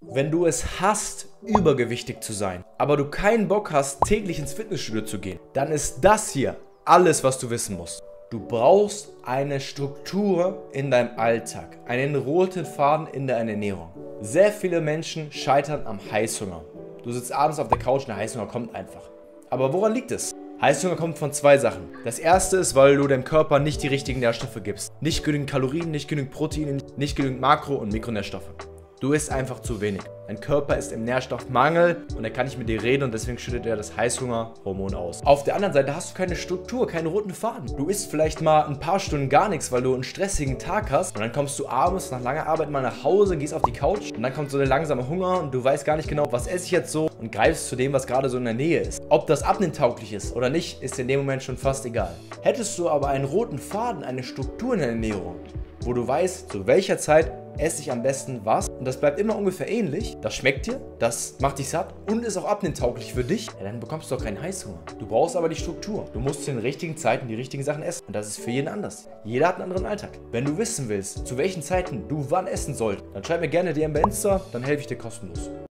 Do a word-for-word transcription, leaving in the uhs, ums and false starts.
Wenn du es hasst, übergewichtig zu sein, aber du keinen Bock hast, täglich ins Fitnessstudio zu gehen, dann ist das hier alles, was du wissen musst. Du brauchst eine Struktur in deinem Alltag, einen roten Faden in deiner Ernährung. Sehr viele Menschen scheitern am Heißhunger. Du sitzt abends auf der Couch und der Heißhunger kommt einfach. Aber woran liegt es? Heißhunger kommt von zwei Sachen. Das erste ist, weil du deinem Körper nicht die richtigen Nährstoffe gibst. Nicht genügend Kalorien, nicht genügend Proteine, nicht genügend Makro- und Mikronährstoffe. Du isst einfach zu wenig. Dein Körper ist im Nährstoffmangel und er kann nicht mit dir reden und deswegen schüttet er das Heißhungerhormon aus. Auf der anderen Seite hast du keine Struktur, keinen roten Faden. Du isst vielleicht mal ein paar Stunden gar nichts, weil du einen stressigen Tag hast und dann kommst du abends nach langer Arbeit mal nach Hause, gehst auf die Couch und dann kommt so der langsame Hunger und du weißt gar nicht genau, was esse ich jetzt so und greifst zu dem, was gerade so in der Nähe ist. Ob das abnehmtauglich ist oder nicht, ist in dem Moment schon fast egal. Hättest du aber einen roten Faden, eine Struktur in der Ernährung, wo du weißt, zu welcher Zeit esse ich am besten was und das bleibt immer ungefähr ähnlich, das schmeckt dir, das macht dich satt und ist auch abnehmtauglich für dich, ja, dann bekommst du doch keinen Heißhunger. Du brauchst aber die Struktur. Du musst zu den richtigen Zeiten die richtigen Sachen essen und das ist für jeden anders. Jeder hat einen anderen Alltag. Wenn du wissen willst, zu welchen Zeiten du wann essen sollst, dann schreib mir gerne D M bei Insta, dann helfe ich dir kostenlos.